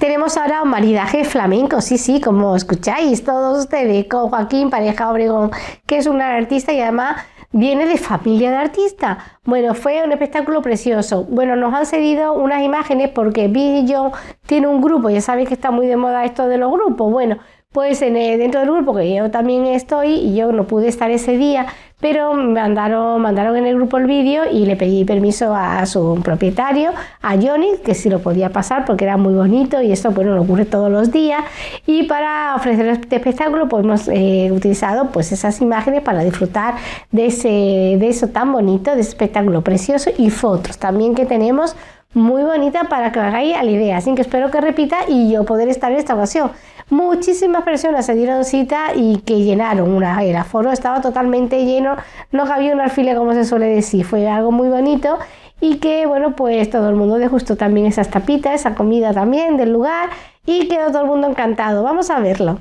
tenemos ahora un maridaje flamenco, sí, sí, como escucháis todos ustedes, con Joaquín Pareja Obregón, que es un gran artista y además viene de familia de artistas. Bueno, fue un espectáculo precioso. Bueno, nos han cedido unas imágenes porque Bill John tiene un grupo, ya sabéis que está muy de moda esto de los grupos. Bueno, pues dentro del grupo que yo también estoy, y yo no pude estar ese día, pero mandaron en el grupo el vídeo y le pedí permiso a su propietario, a Johnny, que si lo podía pasar porque era muy bonito y esto, bueno, lo ocurre todos los días. Y para ofrecer este espectáculo pues hemos utilizado pues esas imágenes para disfrutar de eso tan bonito, de ese espectáculo precioso, y fotos también que tenemos muy bonita para que hagáis a la idea. Así que espero que repita y yo poder estar en esta ocasión. Muchísimas personas se dieron cita y que llenaron el aforo estaba totalmente lleno, no cabía un alfiler, como se suele decir. Fue algo muy bonito y que, bueno, pues todo el mundo degustó también esas tapitas, esa comida también del lugar, y quedó todo el mundo encantado. Vamos a verlo.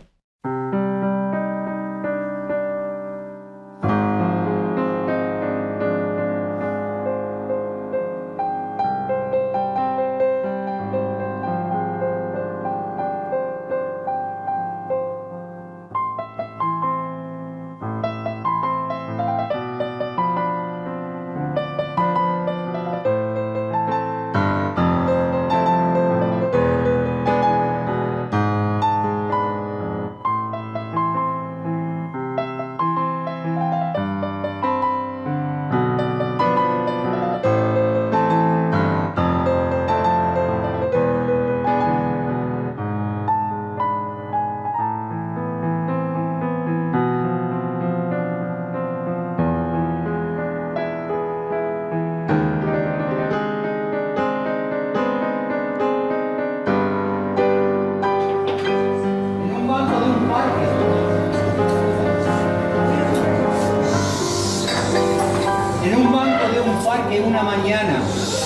Una mañana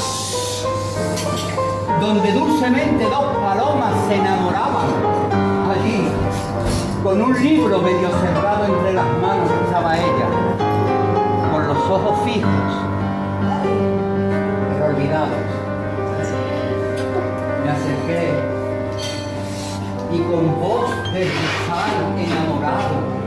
donde dulcemente dos palomas se enamoraban, allí con un libro medio cerrado entre las manos estaba ella, con los ojos fijos pero olvidados. Me acerqué y con voz de rosal enamorado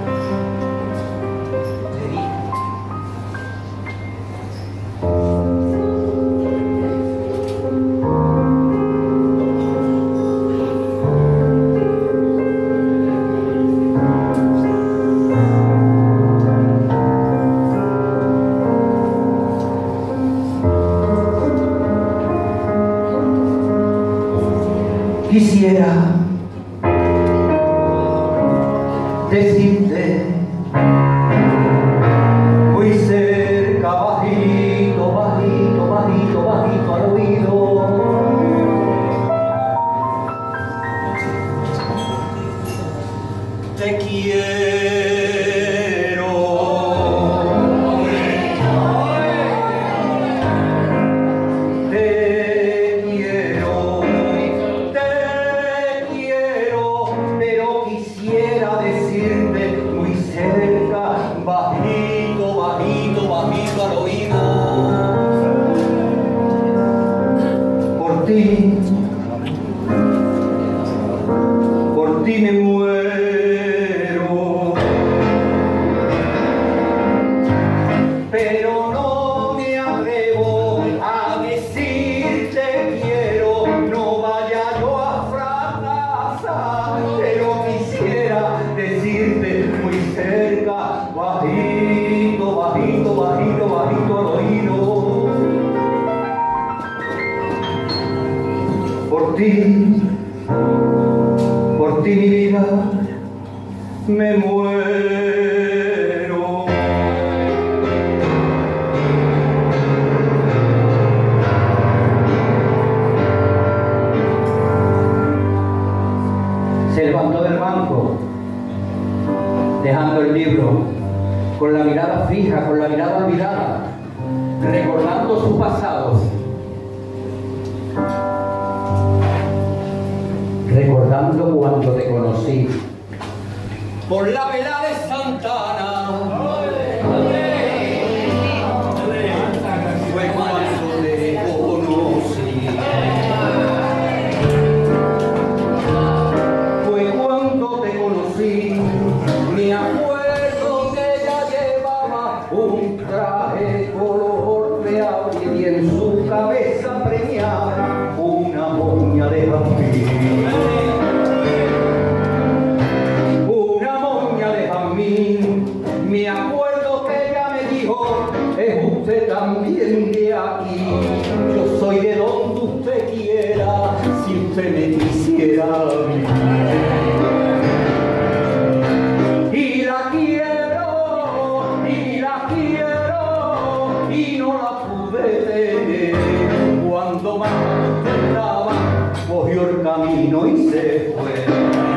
quisiera decirte muy cerca, bajito, bajito, bajito, bajito al oído, te quiero. Por ti me muero, pero no me atrevo a decirte quiero, no vaya yo a fracasar, pero quisiera decirte muy cerca, bajito, bajito, bajito, bajito al oído. Por ti mi vida me muero. Se levantó del banco, dejando el libro, con la mirada fija, con la mirada olvidada, recordando sus pasados. Recordando cuando te conocí por la vela de Santana. Fue cuando te conocí. de jazmín. Una moña de jazmín, me acuerdo que ella me dijo, es usted también de aquí. Yo soy de donde usted quiera, si usted me quisiera vivir. Y la quiero, y no la pude tener. Cuando más intentaba, cogió el camino y se fue.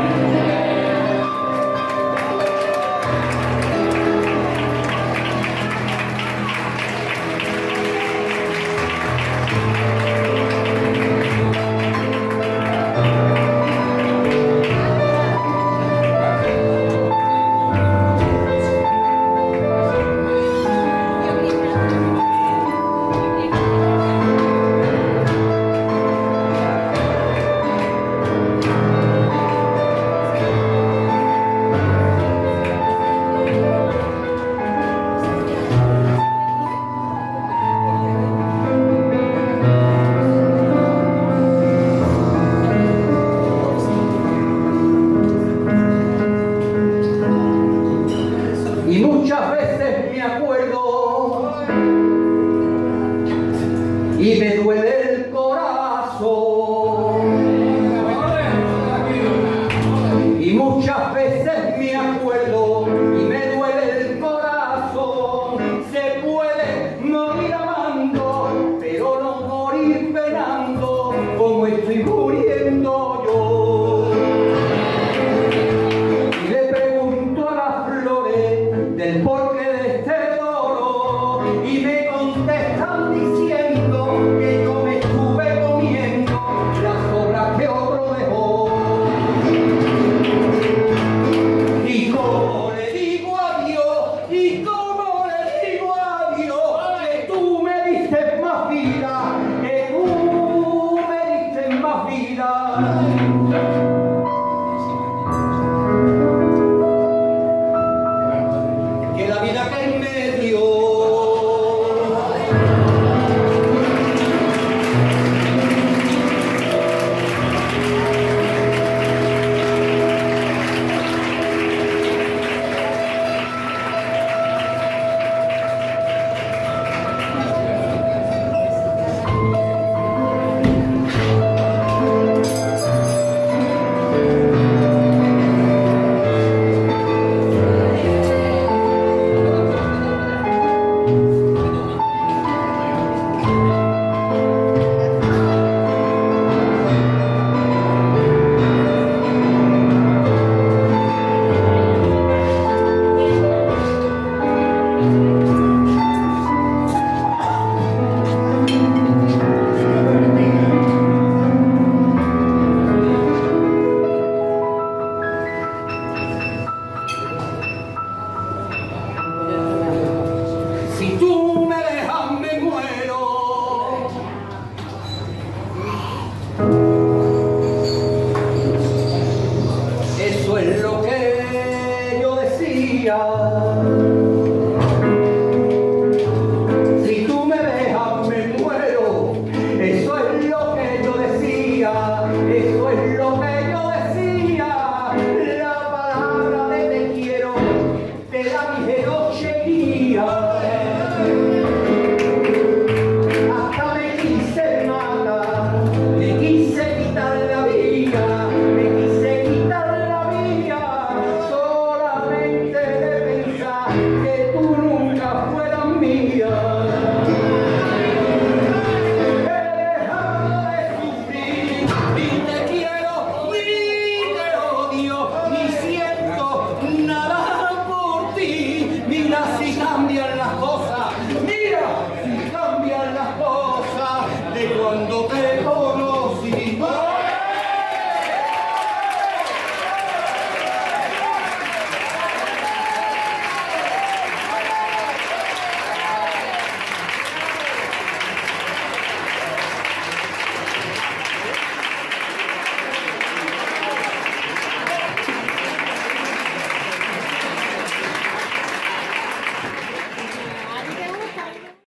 Y muchas veces me acuerdo y me duele el corazón. Y muchas veces me acuerdo y me duele el corazón. Se puede morir amando, pero no morir penando como estoy muriendo yo. Y le pregunto a las flores del porqué de este dolor y me contestan diciendo que yo me estuve comiendo las obras que otro dejó. Y como le digo adiós, y como le digo adiós, que tú me diste más vida, que tú me diste más vida.